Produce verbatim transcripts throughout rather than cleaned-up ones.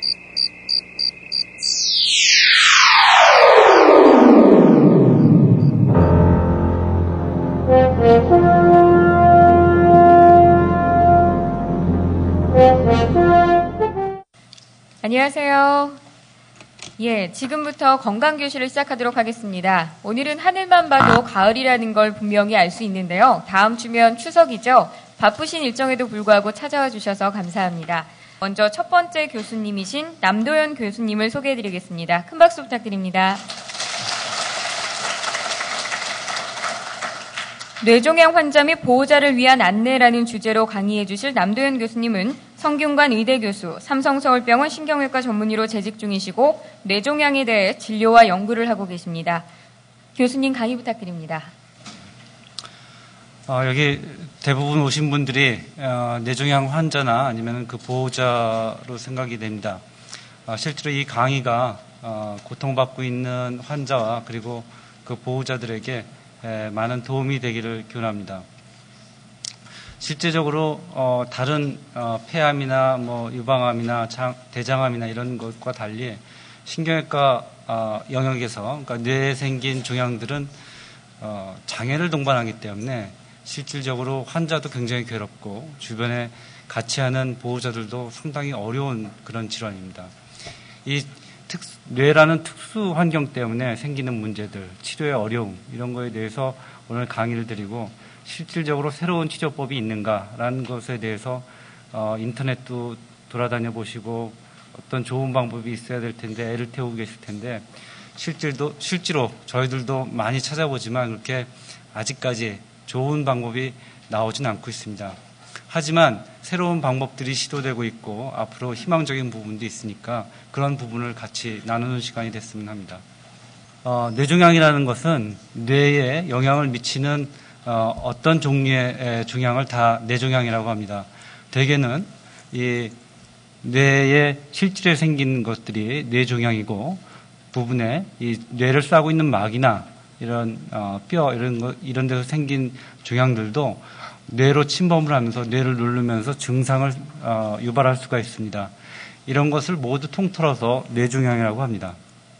안녕하세요. 예, 지금부터 건강교실을 시작하도록 하겠습니다. 오늘은 하늘만 봐도 가을이라는 걸 분명히 알 수 있는데요. 다음 주면 추석이죠. 바쁘신 일정에도 불구하고 찾아와 주셔서 감사합니다. 먼저 첫 번째 교수님이신 남도현 교수님을 소개해드리겠습니다. 큰 박수 부탁드립니다. 뇌종양 환자 및 보호자를 위한 안내라는 주제로 강의해 주실 남도현 교수님은 성균관 의대교수, 삼성서울병원 신경외과 전문의로 재직 중이시고 뇌종양에 대해 진료와 연구를 하고 계십니다. 교수님 강의 부탁드립니다. 어, 여기 대부분 오신 분들이 어, 뇌종양 환자나 아니면 그 보호자로 생각이 됩니다. 어, 실제로 이 강의가 어, 고통받고 있는 환자와 그리고 그 보호자들에게 에, 많은 도움이 되기를 기원합니다. 실제적으로 어, 다른 어, 폐암이나 뭐 유방암이나 장, 대장암이나 이런 것과 달리 신경외과 어, 영역에서 그러니까 뇌에 생긴 종양들은 어, 장애를 동반하기 때문에 실질적으로 환자도 굉장히 괴롭고 주변에 같이 하는 보호자들도 상당히 어려운 그런 질환입니다. 이 특수, 뇌라는 특수 환경 때문에 생기는 문제들, 치료의 어려움 이런 거에 대해서 오늘 강의를 드리고 실질적으로 새로운 치료법이 있는가라는 것에 대해서 어, 인터넷도 돌아다녀 보시고 어떤 좋은 방법이 있어야 될 텐데 애를 태우고 계실 텐데 실질도, 실제로 저희들도 많이 찾아보지만 그렇게 아직까지 좋은 방법이 나오진 않고 있습니다. 하지만 새로운 방법들이 시도되고 있고 앞으로 희망적인 부분도 있으니까 그런 부분을 같이 나누는 시간이 됐으면 합니다. 어, 뇌종양이라는 것은 뇌에 영향을 미치는 어, 어떤 종류의 종양을 다 뇌종양이라고 합니다. 대개는 이 뇌에 실질에 생긴 것들이 뇌종양이고 부분에 이 뇌를 싸고 있는 막이나 이런 어, 뼈 이런 거 이런 데서 생긴 종양들도 뇌로 침범을 하면서 뇌를 누르면서 증상을 어, 유발할 수가 있습니다. 이런 것을 모두 통틀어서 뇌종양이라고 합니다.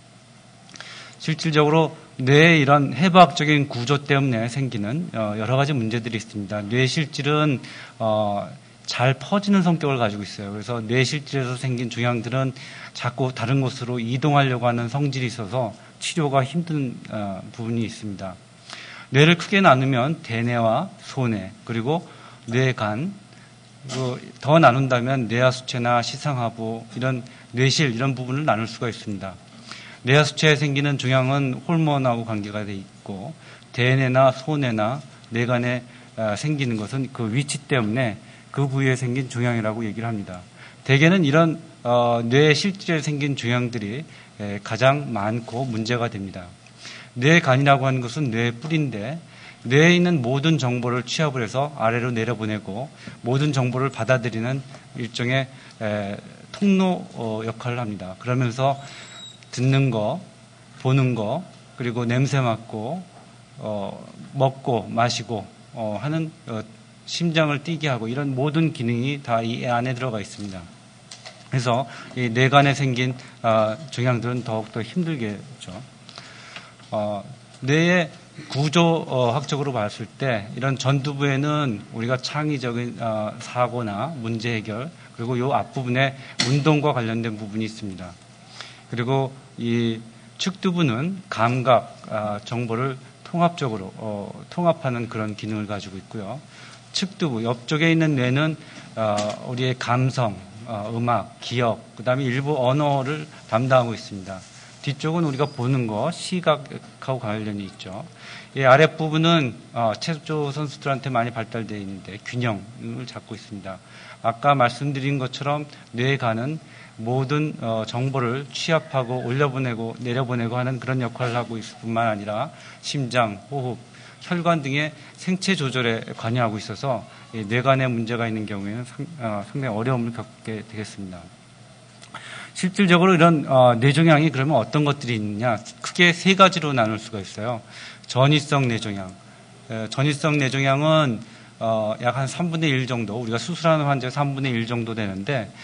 실질적으로 뇌의 이런 해부학적인 구조 때문에 생기는 어, 여러 가지 문제들이 있습니다. 뇌 실질은 어, 잘 퍼지는 성격을 가지고 있어요. 그래서 뇌 실질에서 생긴 종양들은 자꾸 다른 곳으로 이동하려고 하는 성질이 있어서 치료가 힘든 어, 부분이 있습니다. 뇌를 크게 나누면 대뇌와 소뇌 그리고 뇌간 그리고 더 나눈다면 뇌하수체나 시상하부 이런 뇌실 이런 부분을 나눌 수가 있습니다. 뇌하수체에 생기는 종양은 호르몬하고 관계가 돼 있고 대뇌나 소뇌나 뇌간에 생기는 것은 그 위치 때문에 그 부위에 생긴 종양이라고 얘기를 합니다. 대개는 이런 어, 뇌의 실질에 생긴 종양들이 가장 많고 문제가 됩니다. 뇌간이라고 하는 것은 뇌의 뿌리인데 뇌에 있는 모든 정보를 취합을 해서 아래로 내려보내고 모든 정보를 받아들이는 일종의 에, 통로 어, 역할을 합니다. 그러면서 듣는 거, 보는 거, 그리고 냄새 맡고 어, 먹고 마시고 어, 하는 어, 심장을 뛰게 하고 이런 모든 기능이 다 이 안에 들어가 있습니다. 그래서 이 뇌간에 생긴 어, 종양들은 더욱더 힘들겠죠. 어, 뇌의 구조학적으로 봤을 때 이런 전두부에는 우리가 창의적인 어, 사고나 문제 해결 그리고 이 앞부분에 운동과 관련된 부분이 있습니다. 그리고 이 측두부는 감각 어, 정보를 통합적으로 어, 통합하는 그런 기능을 가지고 있고요. 측두부 옆쪽에 있는 뇌는 어, 우리의 감성, 어, 음악, 기억, 그 다음에 일부 언어를 담당하고 있습니다. 뒤쪽은 우리가 보는 거, 시각하고 관련이 있죠. 이 아랫부분은 어, 체조 선수들한테 많이 발달되어 있는데 균형을 잡고 있습니다. 아까 말씀드린 것처럼 뇌간은 모든 어, 정보를 취합하고 올려보내고 내려보내고 하는 그런 역할을 하고 있을 뿐만 아니라 심장, 호흡, 혈관 등의 생체 조절에 관여하고 있어서 이 뇌간에 문제가 있는 경우에는 상, 어, 상당히 어려움을 겪게 되겠습니다. 실질적으로 이런 어, 뇌종양이 그러면 어떤 것들이 있느냐 크게 세 가지로 나눌 수가 있어요. 전이성 뇌종양. 에, 전이성 뇌종양은 어, 약 한 삼분의 일 정도 우리가 수술하는 환자의 삼분의 일 정도 되는데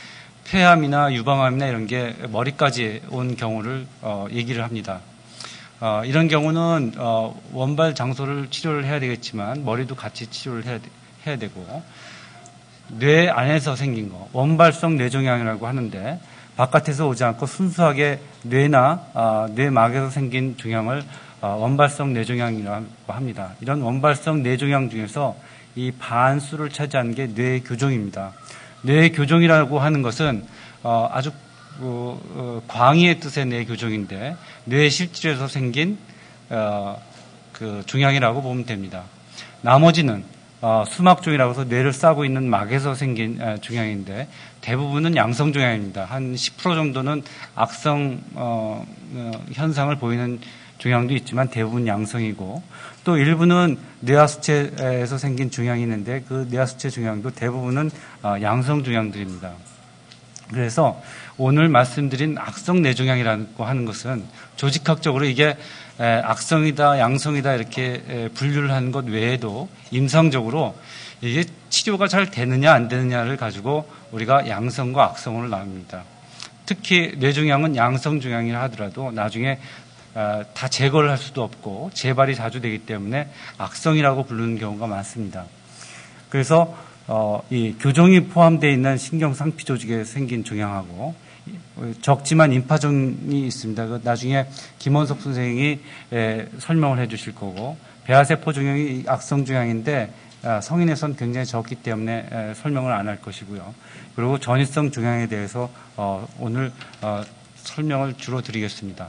폐암이나 유방암이나 이런 게 머리까지 온 경우를 어, 얘기를 합니다. 어, 이런 경우는 어, 원발 장소를 치료를 해야 되겠지만 머리도 같이 치료를 해야, 되, 해야 되고 뇌 안에서 생긴 거 원발성 뇌종양이라고 하는데 바깥에서 오지 않고 순수하게 뇌나 어, 뇌막에서 생긴 종양을 어, 원발성 뇌종양이라고 합니다. 이런 원발성 뇌종양 중에서 이 반수를 차지하는 게 뇌교종입니다. 뇌교종이라고 하는 것은 어, 아주 어, 어, 광의의 뜻의 뇌교종인데 뇌실질에서 생긴 어, 그 종양이라고 보면 됩니다. 나머지는 어, 수막종이라고 해서 뇌를 싸고 있는 막에서 생긴 어, 종양인데 대부분은 양성 종양입니다. 한 십 퍼센트 정도는 악성 어, 어, 현상을 보이는 종양도 있지만 대부분 양성이고 또 일부는 뇌하수체에서 생긴 종양이 있는데 그 뇌하수체 종양도 대부분은 어, 양성 종양들입니다. 그래서 오늘 말씀드린 악성 뇌종양이라고 하는 것은 조직학적으로 이게 악성이다, 양성이다 이렇게 분류를 하는 것 외에도 임상적으로 이게 치료가 잘 되느냐 안 되느냐를 가지고 우리가 양성과 악성으로 나눕니다. 특히 뇌종양은 양성 종양이라 하더라도 나중에 다 제거를 할 수도 없고 재발이 자주 되기 때문에 악성이라고 부르는 경우가 많습니다. 그래서 어, 이 교종이 포함되어 있는 신경상피 조직에 생긴 종양하고 적지만 임파종이 있습니다. 그 나중에 김원석 선생이 에, 설명을 해 주실 거고 배아세포 종양이 악성 종양인데 아, 성인에선 굉장히 적기 때문에 에, 설명을 안 할 것이고요. 그리고 전이성 종양에 대해서 어, 오늘 어, 설명을 주로 드리겠습니다.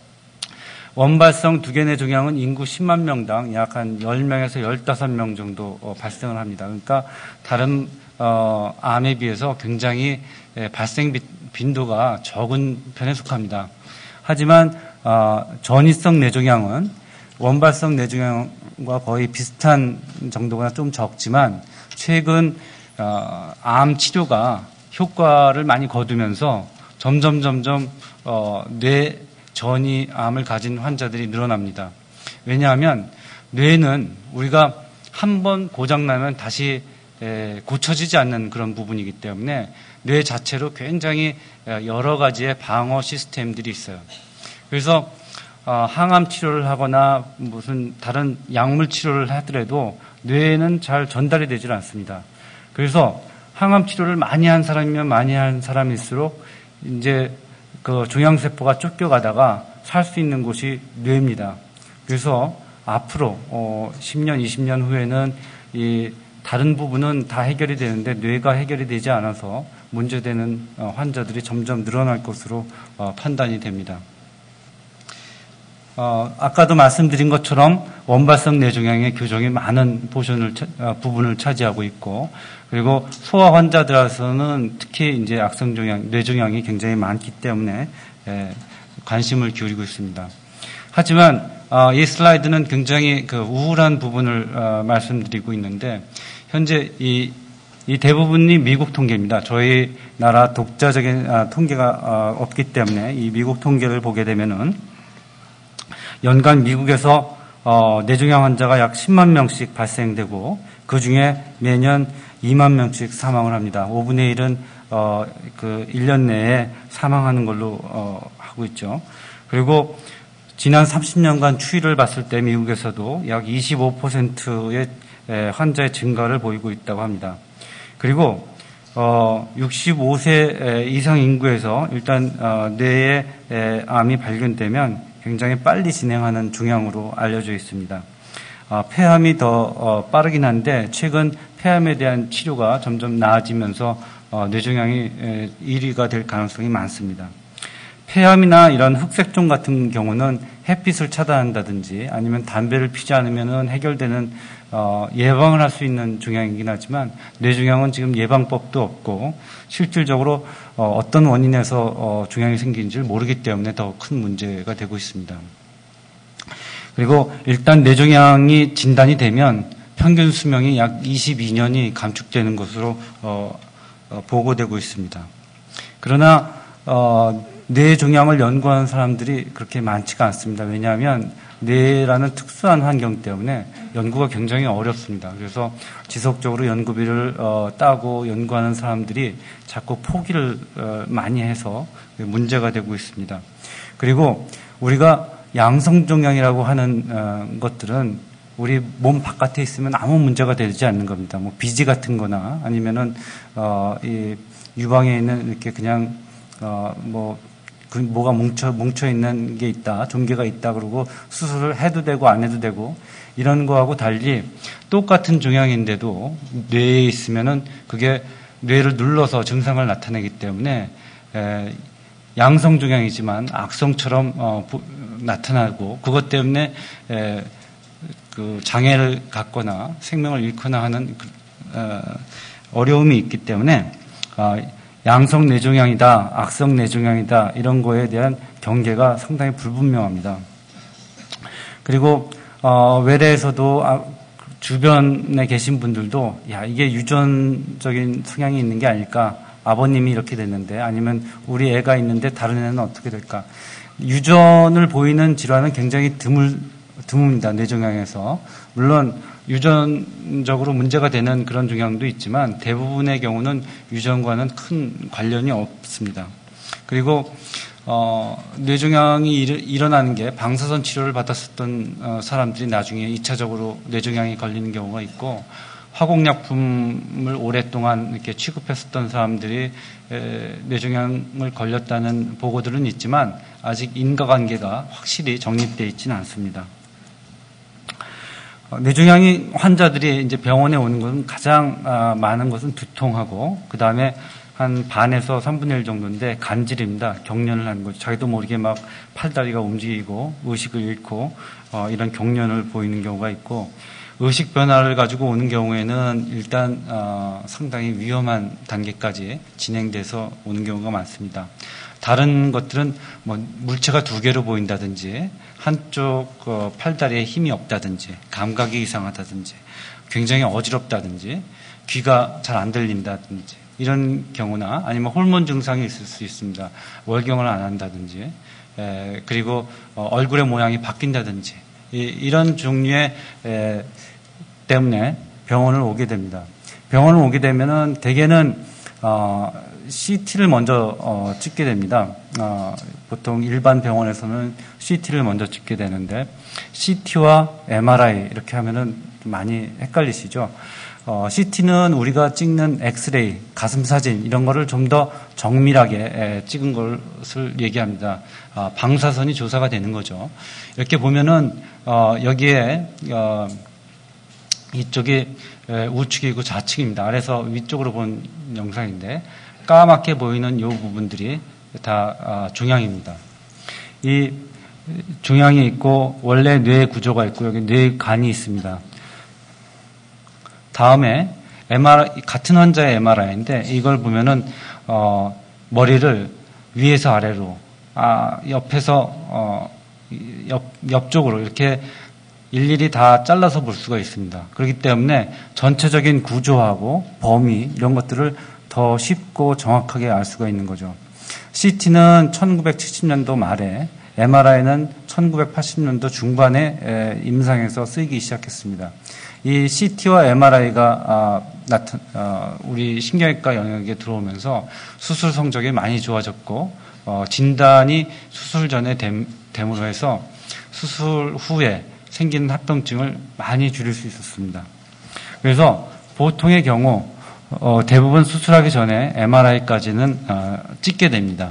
원발성 두개뇌 종양은 인구 십만 명당 약 한 십 명에서 십오 명 정도 어, 발생을 합니다. 그러니까 다른 어, 암에 비해서 굉장히 예, 발생 빈도가 적은 편에 속합니다. 하지만 어, 전이성 뇌종양은 원발성 뇌종양과 거의 비슷한 정도가 좀 적지만 최근 어, 암 치료가 효과를 많이 거두면서 점점 점점 어, 뇌 전이 암을 가진 환자들이 늘어납니다. 왜냐하면 뇌는 우리가 한번 고장나면 다시 고쳐지지 않는 그런 부분이기 때문에 뇌 자체로 굉장히 여러 가지의 방어 시스템들이 있어요. 그래서 항암 치료를 하거나 무슨 다른 약물 치료를 하더라도 뇌에는 잘 전달이 되질 않습니다. 그래서 항암 치료를 많이 한 사람이면 많이 한 사람일수록 이제 그 종양세포가 쫓겨가다가 살 수 있는 곳이 뇌입니다. 그래서 앞으로 어 십 년, 이십 년 후에는 이 다른 부분은 다 해결이 되는데 뇌가 해결이 되지 않아서 문제되는 어 환자들이 점점 늘어날 것으로 어 판단이 됩니다. 어 아까도 말씀드린 것처럼 원발성 뇌종양의 교종이 많은 포션을 어, 부분을 차지하고 있고 그리고 소아 환자들에서는 특히 이제 악성 종양, 뇌종양이 굉장히 많기 때문에 에, 관심을 기울이고 있습니다. 하지만 어, 이 슬라이드는 굉장히 그 우울한 부분을 어, 말씀드리고 있는데 현재 이, 이 대부분이 미국 통계입니다. 저희 나라 독자적인 아, 통계가 어, 없기 때문에 이 미국 통계를 보게 되면은 연간 미국에서 어, 뇌종양 환자가 약 십만 명씩 발생되고 그 중에 매년 이만 명씩 사망을 합니다. 오분의 일은 어, 그 일 년 내에 사망하는 걸로 어, 하고 있죠. 그리고 지난 삼십 년간 추이를 봤을 때 미국에서도 약 이십오 퍼센트의 환자의 증가를 보이고 있다고 합니다. 그리고 어, 육십오 세 이상 인구에서 일단 어, 뇌에 암이 발견되면 굉장히 빨리 진행하는 종양으로 알려져 있습니다. 어, 폐암이 더 어, 빠르긴 한데 최근 폐암에 대한 치료가 점점 나아지면서 어, 뇌종양이 일 위가 될 가능성이 많습니다. 폐암이나 이런 흑색종 같은 경우는 햇빛을 차단한다든지 아니면 담배를 피지 않으면 해결되는 어, 예방을 할 수 있는 종양이긴 하지만 뇌종양은 지금 예방법도 없고 실질적으로 어, 어떤 원인에서 어, 종양이 생긴지를 모르기 때문에 더 큰 문제가 되고 있습니다. 그리고 일단 뇌종양이 진단이 되면 평균 수명이 약 이십이 년이 감축되는 것으로 어, 어, 보고되고 있습니다. 그러나 어, 뇌종양을 연구하는 사람들이 그렇게 많지가 않습니다. 왜냐하면 뇌라는 특수한 환경 때문에 연구가 굉장히 어렵습니다. 그래서 지속적으로 연구비를 어, 따고 연구하는 사람들이 자꾸 포기를 어, 많이 해서 문제가 되고 있습니다. 그리고 우리가 양성종양이라고 하는 어, 것들은 우리 몸 바깥에 있으면 아무 문제가 되지 않는 겁니다. 뭐 비지 같은 거나 아니면은 어, 이 유방에 있는 이렇게 그냥 어, 뭐 그 뭐가 뭉쳐 뭉쳐 있는 게 있다, 종괴가 있다 그러고 수술을 해도 되고 안 해도 되고 이런 거하고 달리 똑같은 종양인데도 뇌에 있으면은 그게 뇌를 눌러서 증상을 나타내기 때문에 에, 양성 종양이지만 악성처럼 어, 부, 나타나고 그것 때문에 에, 그 장애를 갖거나 생명을 잃거나 하는 그, 어, 어려움이 있기 때문에 어, 양성 뇌종양이다, 악성 뇌종양이다 이런 거에 대한 경계가 상당히 불분명합니다. 그리고 어, 외래에서도 아, 주변에 계신 분들도 야 이게 유전적인 성향이 있는 게 아닐까, 아버님이 이렇게 됐는데 아니면 우리 애가 있는데 다른 애는 어떻게 될까. 유전을 보이는 질환은 굉장히 드물, 드뭅니다. 뇌종양에서. 물론 유전적으로 문제가 되는 그런 종양도 있지만 대부분의 경우는 유전과는 큰 관련이 없습니다. 그리고 어, 뇌종양이 일, 일어나는 게 방사선 치료를 받았었던 어, 사람들이 나중에 이 차적으로 뇌종양이 걸리는 경우가 있고, 화공약품을 오랫동안 이렇게 취급했었던 사람들이 에, 뇌종양을 걸렸다는 보고들은 있지만 아직 인과관계가 확실히 정립되어 있지는 않습니다. 어, 뇌종양이 환자들이 이제 병원에 오는 것은 가장 아, 많은 것은 두통하고 그 다음에 한 반에서 삼분의 일 정도인데 간질입니다. 경련을 하는 거죠. 자기도 모르게 막 팔다리가 움직이고 의식을 잃고 어, 이런 경련을 보이는 경우가 있고, 의식 변화를 가지고 오는 경우에는 일단 어, 상당히 위험한 단계까지 진행돼서 오는 경우가 많습니다. 다른 것들은 뭐 물체가 두 개로 보인다든지 한쪽 어, 팔다리에 힘이 없다든지 감각이 이상하다든지 굉장히 어지럽다든지 귀가 잘 안 들린다든지 이런 경우나 아니면 호르몬 증상이 있을 수 있습니다. 월경을 안 한다든지 에, 그리고 어, 얼굴의 모양이 바뀐다든지 이, 이런 종류의 에, 때문에 병원을 오게 됩니다. 병원을 오게 되면은 대개는 어, 씨티를 먼저 어, 찍게 됩니다. 어, 보통 일반 병원에서는 씨티를 먼저 찍게 되는데 씨티와 엠알아이 이렇게 하면은 많이 헷갈리시죠? 어, 씨티는 우리가 찍는 엑스레이, 가슴 사진 이런 거를 좀 더 정밀하게 에, 찍은 것을 얘기합니다. 아, 방사선이 조사가 되는 거죠. 이렇게 보면은 어, 여기에 어, 이쪽이 에, 우측이고 좌측입니다. 아래서 위쪽으로 본 영상인데 까맣게 보이는 이 부분들이 다 아, 종양입니다. 이 종양이 있고 원래 뇌 구조가 있고 여기 뇌간이 있습니다. 다음에 엠알아이, 같은 환자의 엠알아이인데 이걸 보면은 어, 머리를 위에서 아래로, 아, 옆에서 어, 옆, 옆쪽으로 이렇게 일일이 다 잘라서 볼 수가 있습니다. 그렇기 때문에 전체적인 구조하고 범위 이런 것들을 더 쉽고 정확하게 알 수가 있는 거죠. 씨티는 천구백칠십 년도 말에, 엠알아이는 천구백팔십 년도 중반에 임상에서 쓰이기 시작했습니다. 이 씨티와 엠알아이가 아, 나타, 아, 우리 신경외과 영역에 들어오면서 수술 성적이 많이 좋아졌고 어, 진단이 수술 전에 됨, 됨으로 해서 수술 후에 생기는 합병증을 많이 줄일 수 있었습니다. 그래서 보통의 경우 어, 대부분 수술하기 전에 엠알아이까지는 어, 찍게 됩니다.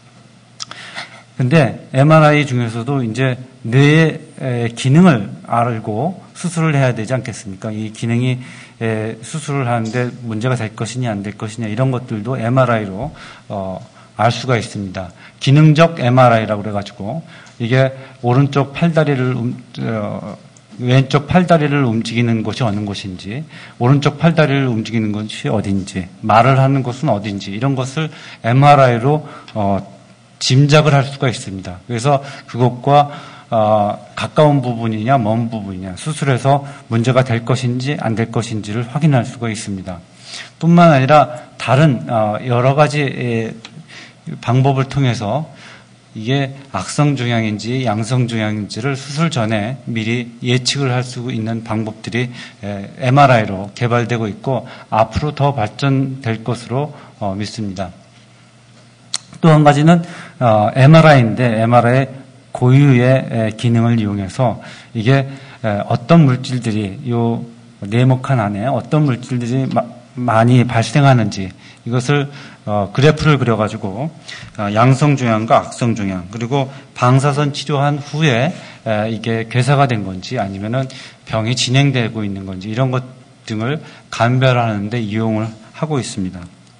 근데 엠알아이 중에서도 이제 뇌의 기능을 알고 수술을 해야 되지 않겠습니까? 이 기능이 수술을 하는데 문제가 될 것이냐 안 될 것이냐 이런 것들도 엠알아이로 어, 알 수가 있습니다. 기능적 엠알아이라고 그래가지고 이게 오른쪽 팔다리를 음, 어, 왼쪽 팔다리를 움직이는 곳이 어느 곳인지, 오른쪽 팔다리를 움직이는 곳이 어딘지, 말을 하는 곳은 어딘지 이런 것을 엠알아이로 어, 짐작을 할 수가 있습니다. 그래서 그것과 어, 가까운 부분이냐 먼 부분이냐 수술해서 문제가 될 것인지 안 될 것인지를 확인할 수가 있습니다. 뿐만 아니라 다른 어, 여러 가지 방법을 통해서 이게 악성 종양인지 양성 종양인지를 수술 전에 미리 예측을 할 수 있는 방법들이 엠알아이로 개발되고 있고 앞으로 더 발전될 것으로 믿습니다. 또 한 가지는 엠알아이인데 엠알아이 고유의 기능을 이용해서 이게 어떤 물질들이 요 네모칸 안에 어떤 물질들이 많이 발생하는지 이것을 어, 그래프를 그려가지고 어, 양성 종양과 악성 종양 그리고 방사선 치료한 후에 에, 이게 괴사가 된 건지 아니면은 병이 진행되고 있는 건지 이런 것 등을 감별하는 데 이용을 하고 있습니다.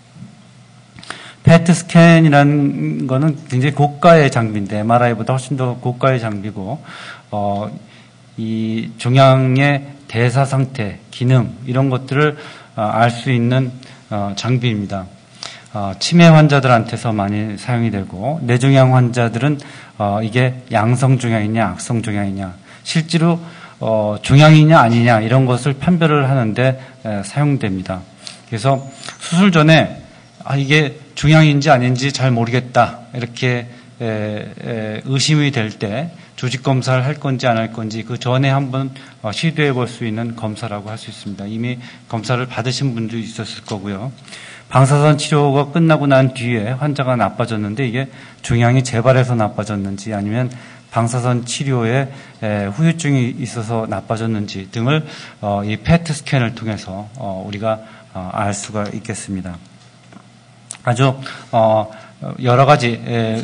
페트 스캔이라는 거는 굉장히 고가의 장비인데 엠알아이보다 훨씬 더 고가의 장비고 어, 이 종양의 대사 상태, 기능 이런 것들을 어, 알 수 있는 어, 장비입니다. 어, 치매 환자들한테서 많이 사용이 되고 뇌종양 환자들은 어, 이게 양성 종양이냐 악성 종양이냐 실제로 어, 종양이냐 아니냐 이런 것을 판별을 하는데 에, 사용됩니다. 그래서 수술 전에 아, 이게 종양인지 아닌지 잘 모르겠다 이렇게 에, 에, 의심이 될 때 조직 검사를 할 건지 안 할 건지 그 전에 한번 어, 시도해 볼 수 있는 검사라고 할 수 있습니다. 이미 검사를 받으신 분도 있었을 거고요. 방사선 치료가 끝나고 난 뒤에 환자가 나빠졌는데 이게 종양이 재발해서 나빠졌는지 아니면 방사선 치료에 후유증이 있어서 나빠졌는지 등을 이 페트 스캔을 통해서 우리가 알 수가 있겠습니다. 아주 여러 가지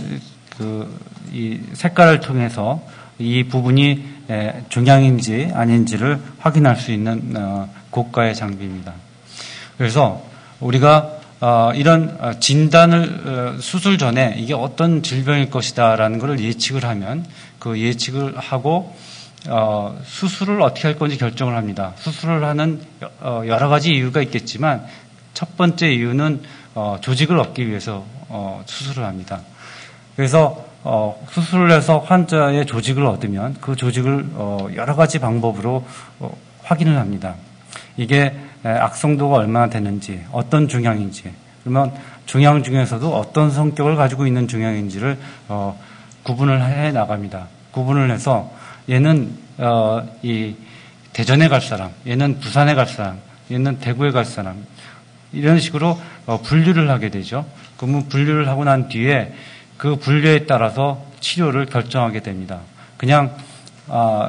그 이 색깔을 통해서 이 부분이 종양인지 아닌지를 확인할 수 있는 고가의 장비입니다. 그래서 우리가 어, 이런 진단을 어, 수술 전에 이게 어떤 질병일 것이다라는 것을 예측을 하면 그 예측을 하고 어, 수술을 어떻게 할 건지 결정을 합니다. 수술을 하는 어, 여러 가지 이유가 있겠지만 첫 번째 이유는 어, 조직을 얻기 위해서 어, 수술을 합니다. 그래서 어, 수술을 해서 환자의 조직을 얻으면 그 조직을 어, 여러 가지 방법으로 어, 확인을 합니다. 이게 악성도가 얼마나 되는지, 어떤 종양인지, 그러면 종양 중에서도 어떤 성격을 가지고 있는 종양인지를 어, 구분을 해 나갑니다. 구분을 해서 얘는 어, 이 대전에 갈 사람, 얘는 부산에 갈 사람, 얘는 대구에 갈 사람 이런 식으로 어, 분류를 하게 되죠. 그러면 분류를 하고 난 뒤에 그 분류에 따라서 치료를 결정하게 됩니다. 그냥 아,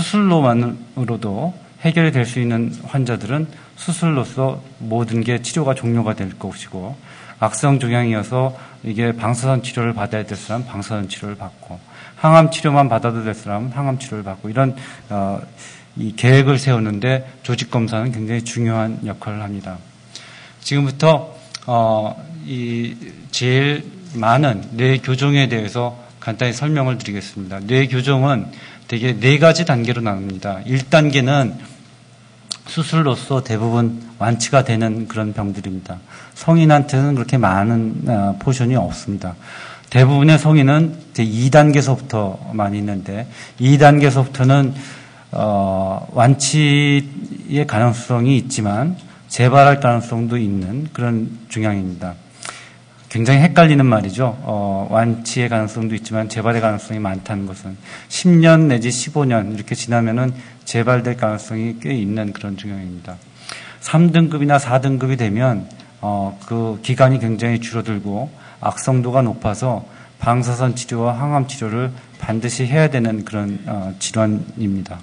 수술로만으로도 해결이 될 수 있는 환자들은 수술로서 모든 게 치료가 종료가 될 것이고 악성 종양이어서 이게 방사선 치료를 받아야 될 사람 방사선 치료를 받고 항암 치료만 받아도 될 사람은 항암 치료를 받고 이런 어, 이 계획을 세우는데 조직 검사는 굉장히 중요한 역할을 합니다. 지금부터 어, 이 제일 많은 뇌 교종에 대해서 간단히 설명을 드리겠습니다. 뇌 교종은 되게 네 가지 단계로 나눕니다. 일 단계는 수술로서 대부분 완치가 되는 그런 병들입니다. 성인한테는 그렇게 많은 포션이 없습니다. 대부분의 성인은 이 단계서부터 많이 있는데 이 단계서부터는 어, 완치의 가능성이 있지만 재발할 가능성도 있는 그런 종양입니다. 굉장히 헷갈리는 말이죠. 어, 완치의 가능성도 있지만 재발의 가능성이 많다는 것은 십 년 내지 십오 년 이렇게 지나면은 재발될 가능성이 꽤 있는 그런 종양입니다. 삼 등급이나 사 등급이 되면 어, 그 기간이 굉장히 줄어들고 악성도가 높아서 방사선 치료와 항암 치료를 반드시 해야 되는 그런 어, 질환입니다.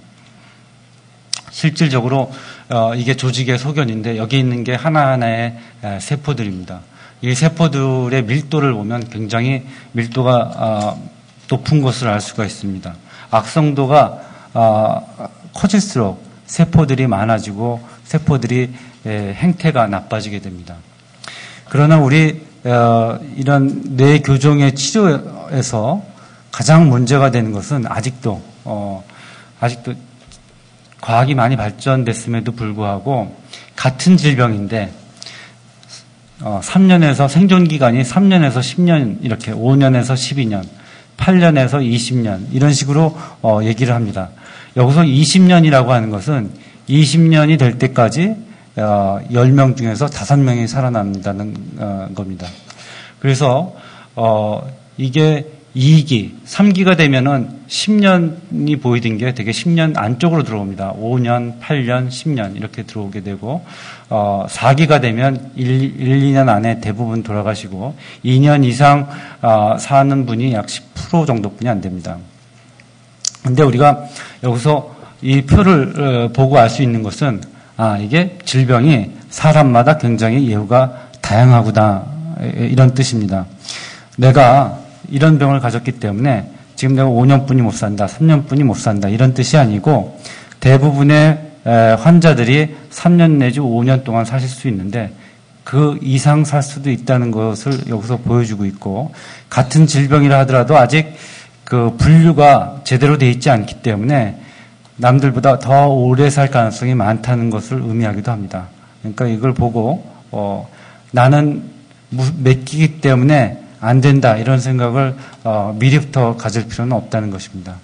실질적으로 어, 이게 조직의 소견인데 여기 있는 게 하나하나의 에, 세포들입니다. 이 세포들의 밀도를 보면 굉장히 밀도가 어, 높은 것을 알 수가 있습니다. 악성도가 어, 커질수록 세포들이 많아지고 세포들이 에, 행태가 나빠지게 됩니다. 그러나 우리 어, 이런 뇌 교종의 치료에서 가장 문제가 되는 것은 아직도 어, 아직도 과학이 많이 발전됐음에도 불구하고 같은 질병인데 어, 삼 년에서 생존 기간이 삼 년에서 십 년 이렇게 오 년에서 십이 년, 팔 년에서 이십 년 이런 식으로 어, 얘기를 합니다. 여기서 이십 년이라고 하는 것은 이십 년이 될 때까지 어, 열 명 중에서 다섯 명이 살아남는다는 어, 겁니다. 그래서 어, 이게 이 기, 삼 기가 되면은 십 년이 보이던 게 되게 십 년 안쪽으로 들어옵니다. 오 년, 팔 년, 십 년 이렇게 들어오게 되고, 어, 사 기가 되면 일, 이 년 안에 대부분 돌아가시고, 이 년 이상 어, 사는 분이 약 십 퍼센트 정도뿐이 안 됩니다. 근데 우리가 여기서 이 표를 어, 보고 알 수 있는 것은, 아, 이게 질병이 사람마다 굉장히 예후가 다양하구나, 이런 뜻입니다. 내가 이런 병을 가졌기 때문에 지금 내가 오 년뿐이 못 산다, 삼 년뿐이 못 산다, 이런 뜻이 아니고 대부분의 환자들이 삼 년 내지 오 년 동안 사실 수 있는데 그 이상 살 수도 있다는 것을 여기서 보여주고 있고, 같은 질병이라 하더라도 아직 그 분류가 제대로 돼 있지 않기 때문에 남들보다 더 오래 살 가능성이 많다는 것을 의미하기도 합니다. 그러니까 이걸 보고 어, 나는 몇 기이기 때문에 안 된다, 이런 생각을 어, 미리부터 가질 필요는 없다는 것입니다.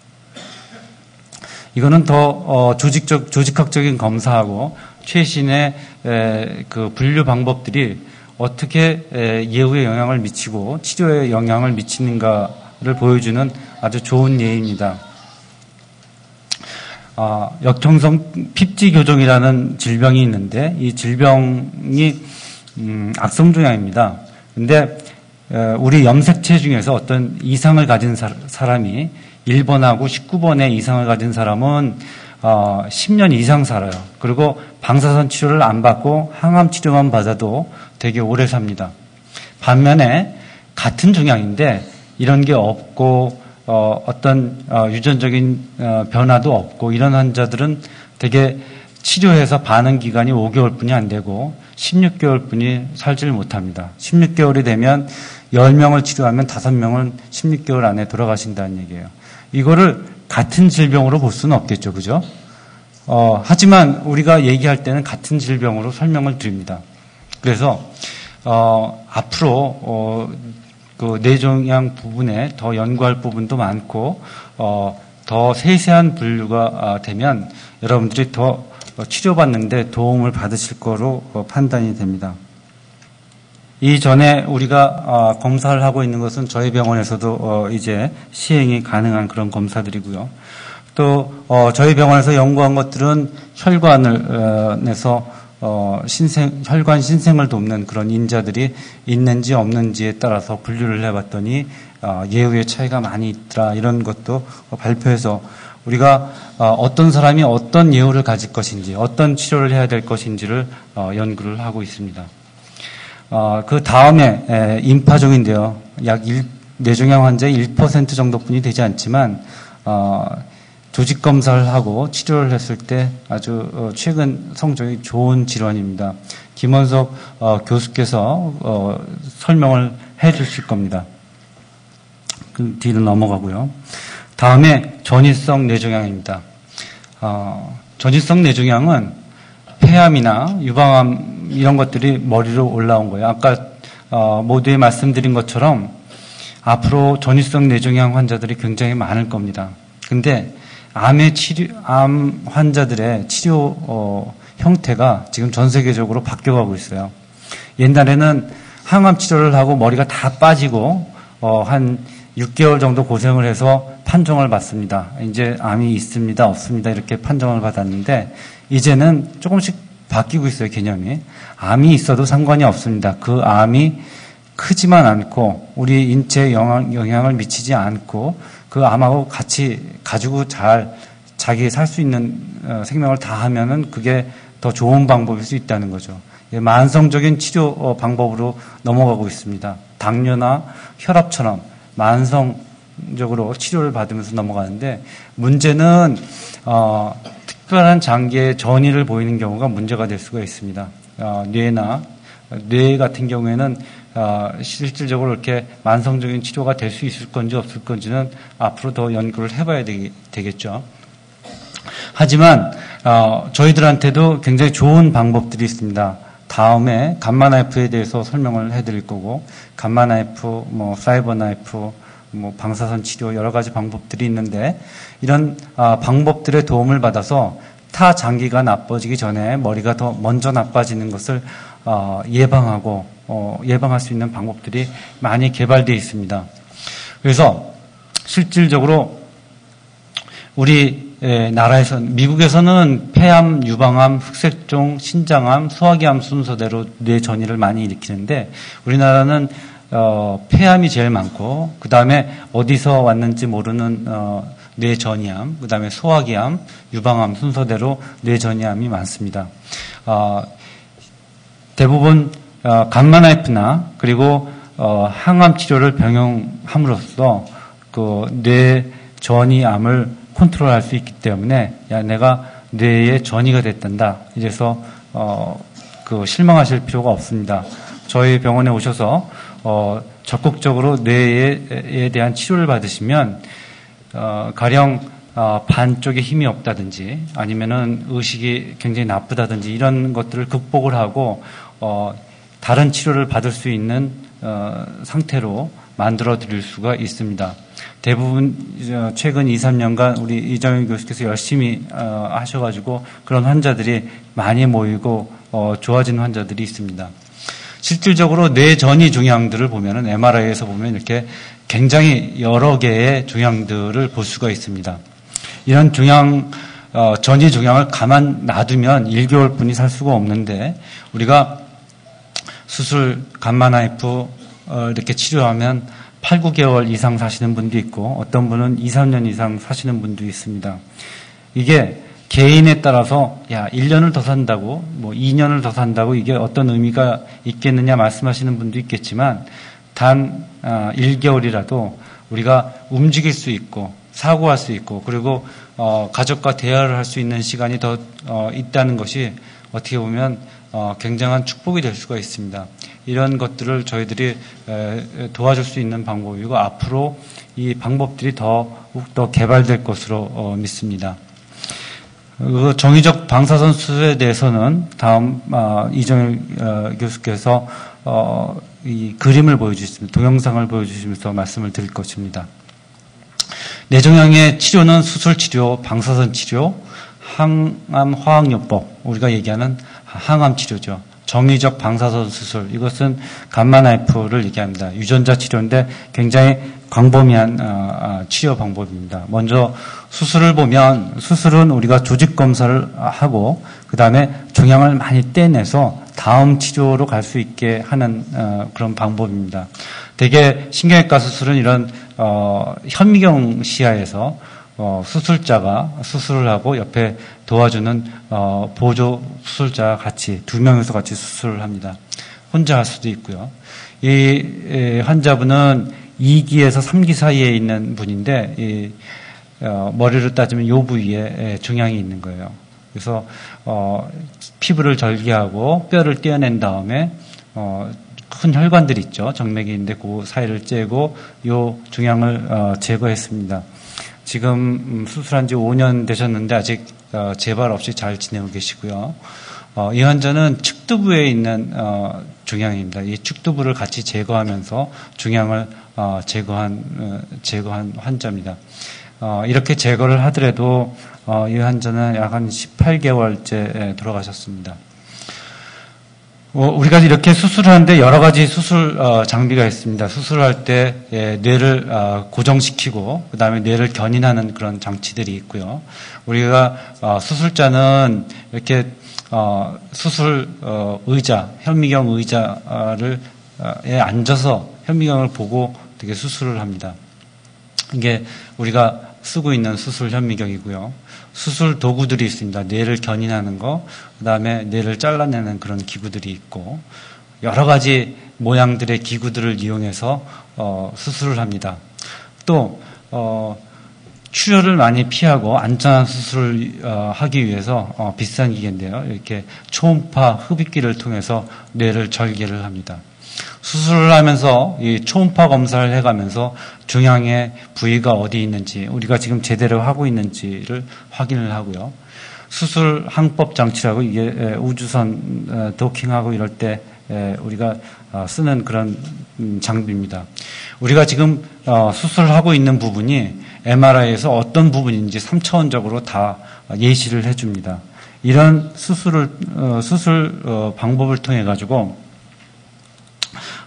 이거는 더 어, 조직적, 조직학적인 검사하고 최신의 에, 그 분류 방법들이 어떻게 에, 예후에 영향을 미치고 치료에 영향을 미치는가를 보여주는 아주 좋은 예입니다. 아, 역청성 핍지교종이라는 질병이 있는데 이 질병이 음, 악성종양입니다. 근데 우리 염색체 중에서 어떤 이상을 가진 사람이 일 번하고 십구 번의 이상을 가진 사람은 어, 십 년 이상 살아요. 그리고 방사선 치료를 안 받고 항암 치료만 받아도 되게 오래 삽니다. 반면에 같은 종양인데 이런 게 없고 어, 어떤 어, 유전적인 어, 변화도 없고 이런 환자들은 되게 치료해서 반응 기간이 오 개월뿐이 안 되고 십육 개월뿐이 살지를 못합니다. 십육 개월이 되면 열 명을 치료하면 다섯 명은 십육 개월 안에 돌아가신다는 얘기예요. 이거를 같은 질병으로 볼 수는 없겠죠, 그죠? 어, 하지만 우리가 얘기할 때는 같은 질병으로 설명을 드립니다. 그래서 어, 앞으로 어, 그 뇌종양 부분에 더 연구할 부분도 많고 어, 더 세세한 분류가 되면 여러분들이 더 치료받는데 도움을 받으실 거로 판단이 됩니다. 이전에 우리가 검사를 하고 있는 것은 저희 병원에서도 이제 시행이 가능한 그런 검사들이고요. 또 저희 병원에서 연구한 것들은 혈관을 내서 신생, 혈관 신생을 돕는 그런 인자들이 있는지 없는지에 따라서 분류를 해봤더니 예후의 차이가 많이 있더라, 이런 것도 발표해서 우리가 어떤 사람이 어떤 예후를 가질 것인지, 어떤 치료를 해야 될 것인지를 연구를 하고 있습니다. 그 다음에 임파종인데요. 약 뇌종양 환자의 일 퍼센트 정도뿐이 되지 않지만 조직 검사를 하고 치료를 했을 때 아주 최근 성적이 좋은 질환입니다. 김원석 교수께서 설명을 해 주실 겁니다. 그 뒤로 넘어가고요. 다음에 전이성 뇌종양입니다. 어, 전이성 뇌종양은 폐암이나 유방암 이런 것들이 머리로 올라온 거예요. 아까 어, 모두에 말씀드린 것처럼 앞으로 전이성 뇌종양 환자들이 굉장히 많을 겁니다. 근데 암의 치료, 암 환자들의 치료 어, 형태가 지금 전 세계적으로 바뀌어가고 있어요. 옛날에는 항암 치료를 하고 머리가 다 빠지고 어, 한 육 개월 정도 고생을 해서 판정을 받습니다. 이제 암이 있습니다, 없습니다, 이렇게 판정을 받았는데 이제는 조금씩 바뀌고 있어요, 개념이. 암이 있어도 상관이 없습니다. 그 암이 크지만 않고 우리 인체에 영향, 영향을 미치지 않고 그 암하고 같이 가지고 잘 자기 살 수 있는 생명을 다 하면은 그게 더 좋은 방법일 수 있다는 거죠. 만성적인 치료 방법으로 넘어가고 있습니다. 당뇨나 혈압처럼 만성적으로 치료를 받으면서 넘어가는데 문제는 어, 특별한 장기의 전이를 보이는 경우가 문제가 될 수가 있습니다. 어, 뇌나 뇌 같은 경우에는 어, 실질적으로 이렇게 만성적인 치료가 될 수 있을 건지 없을 건지는 앞으로 더 연구를 해봐야 되기, 되겠죠. 하지만 어, 저희들한테도 굉장히 좋은 방법들이 있습니다. 다음에 감마 나이프에 대해서 설명을 해드릴 거고, 감마 나이프, 뭐 사이버 나이프, 뭐 방사선 치료 여러 가지 방법들이 있는데 이런 아, 방법들의 도움을 받아서 타 장기가 나빠지기 전에 머리가 더 먼저 나빠지는 것을 어, 예방하고 어, 예방할 수 있는 방법들이 많이 개발되어 있습니다. 그래서 실질적으로 우리 나라에서, 미국에서는 폐암, 유방암, 흑색종, 신장암, 소화기암 순서대로 뇌전이를 많이 일으키는데 우리나라는 어, 폐암이 제일 많고 그 다음에 어디서 왔는지 모르는 어, 뇌전이암, 그 다음에 소화기암, 유방암 순서대로 뇌전이암이 많습니다. 어, 대부분 어, 감마나이프나 그리고 어, 항암 치료를 병용함으로써 그 뇌전이암을 컨트롤할 수 있기 때문에 야 내가 뇌에 전이가 됐단다. 이래서 어, 그 실망하실 필요가 없습니다. 저희 병원에 오셔서 어, 적극적으로 뇌에 대한 치료를 받으시면 어, 가령 어, 반쪽에 힘이 없다든지 아니면은 의식이 굉장히 나쁘다든지 이런 것들을 극복을 하고 어, 다른 치료를 받을 수 있는 어, 상태로 만들어 드릴 수가 있습니다. 대부분 최근 이, 삼 년간 우리 이정현 교수께서 열심히 어, 하셔가지고 그런 환자들이 많이 모이고 어, 좋아진 환자들이 있습니다. 실질적으로 뇌 전이 종양들을 보면은 엠알아이에서 보면 이렇게 굉장히 여러 개의 종양들을 볼 수가 있습니다. 이런 종양, 어, 전이 종양을 가만 놔두면 일 개월뿐이 살 수가 없는데 우리가 수술, 감마나이프 어, 이렇게 치료하면 팔, 구 개월 이상 사시는 분도 있고 어떤 분은 이, 삼 년 이상 사시는 분도 있습니다. 이게 개인에 따라서 야 일 년을 더 산다고 뭐 이 년을 더 산다고 이게 어떤 의미가 있겠느냐 말씀하시는 분도 있겠지만 단 어, 일 개월이라도 우리가 움직일 수 있고 사고할 수 있고 그리고 어, 가족과 대화를 할 수 있는 시간이 더 어, 있다는 것이 어떻게 보면 어, 굉장한 축복이 될 수가 있습니다. 이런 것들을 저희들이 에, 도와줄 수 있는 방법이고 앞으로 이 방법들이 더, 더 개발될 것으로 어, 믿습니다. 그 정의적 방사선 수술에 대해서는 다음 어, 이정일 어, 교수께서 어, 이 그림을 보여주시면 동영상을 보여주시면서 말씀을 드릴 것입니다. 뇌종양의 치료는 수술치료, 방사선치료, 항암 화학요법, 우리가 얘기하는 항암 치료죠. 정의적 방사선 수술, 이것은 감마나이프를 얘기합니다. 유전자 치료인데 굉장히 광범위한 치료 방법입니다. 먼저 수술을 보면 수술은 우리가 조직 검사를 하고 그 다음에 종양을 많이 떼내서 다음 치료로 갈 수 있게 하는 그런 방법입니다. 대개 신경외과 수술은 이런 어, 현미경 시야에서 어, 수술자가 수술을 하고 옆에 도와주는 어, 보조 수술자와 같이 두 명이서 같이 수술을 합니다. 혼자 할 수도 있고요. 이 에, 환자분은 이 기에서 삼 기 사이에 있는 분인데 이, 어, 머리를 따지면 요 부위에 에, 종양이 있는 거예요. 그래서 어, 피부를 절개하고 뼈를 떼어낸 다음에 어, 큰 혈관들 있죠. 정맥이 있는데 그 사이를 째고 요 종양을 어, 제거했습니다. 지금 수술한 지 오 년 되셨는데 아직 어, 재발 없이 잘 지내고 계시고요. 어, 이 환자는 측두부에 있는 어, 종양입니다. 이 측두부를 같이 제거하면서 종양을 어, 제거한 어, 제거한 환자입니다. 어, 이렇게 제거를 하더라도 어, 이 환자는 약 한 십팔 개월째 돌아가셨습니다. 어, 우리가 이렇게 수술하는데 여러 가지 수술 어, 장비가 있습니다. 수술할 때 예, 뇌를 어, 고정시키고 그 다음에 뇌를 견인하는 그런 장치들이 있고요. 우리가 어, 수술자는 이렇게 어, 수술 어, 의자, 현미경 의자를 어, 에 앉아서 현미경을 보고 되게 수술을 합니다. 이게 우리가 쓰고 있는 수술 현미경이고요. 수술 도구들이 있습니다. 뇌를 견인하는 거, 그 다음에 뇌를 잘라내는 그런 기구들이 있고 여러 가지 모양들의 기구들을 이용해서 어, 수술을 합니다. 또 어, 출혈을 많이 피하고 안전한 수술을 어, 하기 위해서 어, 비싼 기계인데요. 이렇게 초음파 흡입기를 통해서 뇌를 절개를 합니다. 수술을 하면서 이 초음파 검사를 해가면서 종양의 부위가 어디 있는지 우리가 지금 제대로 하고 있는지를 확인을 하고요. 수술 항법 장치라고 이게 우주선 도킹하고 이럴 때 우리가 쓰는 그런 장비입니다. 우리가 지금 수술을 하고 있는 부분이 엠알아이에서 어떤 부분인지 삼 차원적으로 다 예시를 해줍니다. 이런 수술을 수술 방법을 통해 가지고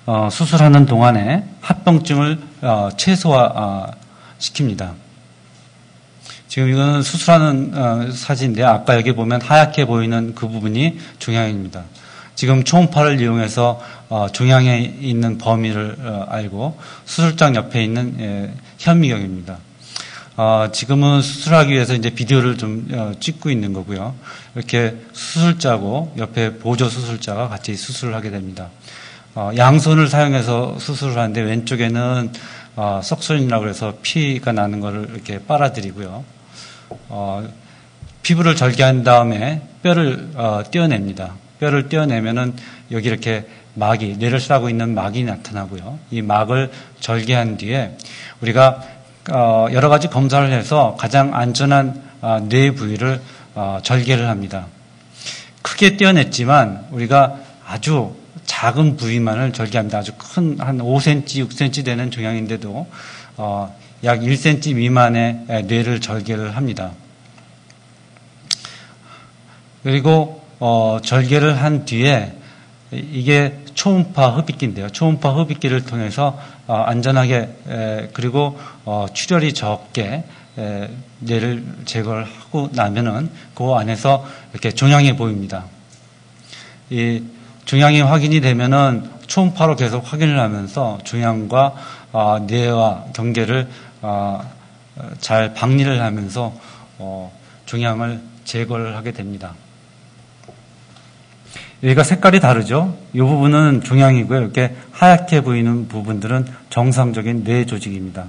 어, 수술하는 동안에 합병증을 어, 최소화 어, 시킵니다. 지금 이거는 수술하는 어, 사진인데 아까 여기 보면 하얗게 보이는 그 부분이 종양입니다. 지금 초음파를 이용해서 어, 종양에 있는 범위를 어, 알고 수술장 옆에 있는 예, 현미경입니다. 어, 지금은 수술하기 위해서 이제 비디오를 좀 어, 찍고 있는 거고요. 이렇게 수술자고 옆에 보조 수술자가 같이 수술을 하게 됩니다. 어, 양손을 사용해서 수술을 하는데 왼쪽에는 어, 석션이라고 해서 피가 나는 것을 이렇게 빨아들이고요. 어, 피부를 절개한 다음에 뼈를 어, 떼어냅니다. 뼈를 떼어내면은 여기 이렇게 막이, 뇌를 싸고 있는 막이 나타나고요. 이 막을 절개한 뒤에 우리가 어, 여러 가지 검사를 해서 가장 안전한 어, 뇌 부위를 어, 절개를 합니다. 크게 떼어냈지만 우리가 아주 작은 부위만을 절개합니다. 아주 큰 한 오 센티미터, 육 센티미터 되는 종양인데도 어, 약 일 센티미터 미만의 뇌를 절개를 합니다. 그리고 어, 절개를 한 뒤에 이게 초음파 흡입기인데요. 초음파 흡입기를 통해서 어, 안전하게 에, 그리고 어, 출혈이 적게 에, 뇌를 제거를 하고 나면은 그 안에서 이렇게 종양이 보입니다. 이 종양이 확인이 되면은 초음파로 계속 확인을 하면서 종양과 어, 뇌와 경계를 어, 잘 박리를 하면서 어, 종양을 제거를 하게 됩니다. 여기가 색깔이 다르죠? 이 부분은 종양이고요. 이렇게 하얗게 보이는 부분들은 정상적인 뇌 조직입니다.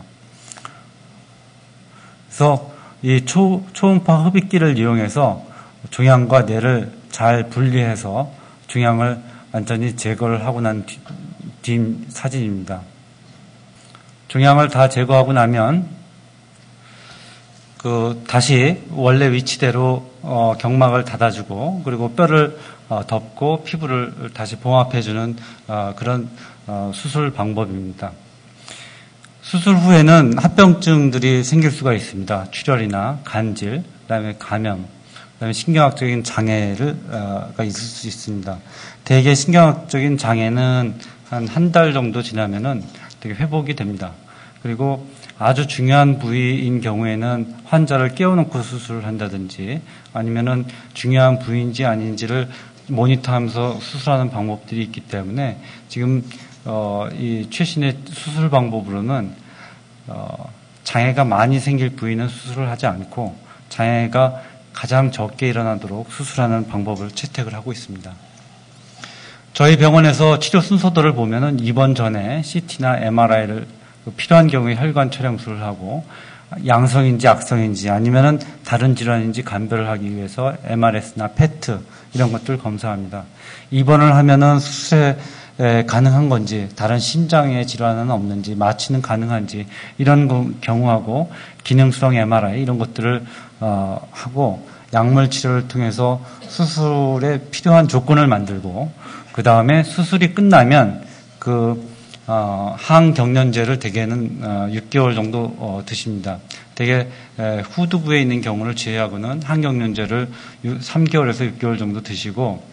그래서 이 초, 초음파 흡입기를 이용해서 종양과 뇌를 잘 분리해서 종양을 완전히 제거를 하고 난 뒤, 뒤 사진입니다. 종양을 다 제거하고 나면 그 다시 원래 위치대로 어, 경막을 닫아주고 그리고 뼈를 어, 덮고 피부를 다시 봉합해주는 어, 그런 어, 수술 방법입니다. 수술 후에는 합병증들이 생길 수가 있습니다. 출혈이나 간질, 그다음에 감염, 그다음에 신경학적인 장애가 있을 수 있습니다. 대개 신경학적인 장애는 한 한 달 정도 지나면은 되게 회복이 됩니다. 그리고 아주 중요한 부위인 경우에는 환자를 깨워놓고 수술을 한다든지 아니면은 중요한 부위인지 아닌지를 모니터하면서 수술하는 방법들이 있기 때문에 지금 어, 이 최신의 수술 방법으로는 어, 장애가 많이 생길 부위는 수술을 하지 않고 장애가 가장 적게 일어나도록 수술하는 방법을 채택을 하고 있습니다. 저희 병원에서 치료 순서들을 보면은 입원 전에 씨티나 엠알아이를 필요한 경우에 혈관 촬영술을 하고 양성인지 악성인지 아니면은 다른 질환인지 감별을 하기 위해서 엠알에스나 페트 이런 것들 검사합니다. 입원을 하면은 수술에 가능한 건지 다른 심장의 질환은 없는지 마취는 가능한지 이런 경우하고 기능성 엠알아이 이런 것들을 어, 하고 약물 치료를 통해서 수술에 필요한 조건을 만들고 그 다음에 수술이 끝나면 그 어, 항경련제를 대개는 어, 육 개월 정도 어, 드십니다. 대개 에, 후두부에 있는 경우를 제외하고는 항경련제를 삼 개월에서 육 개월 정도 드시고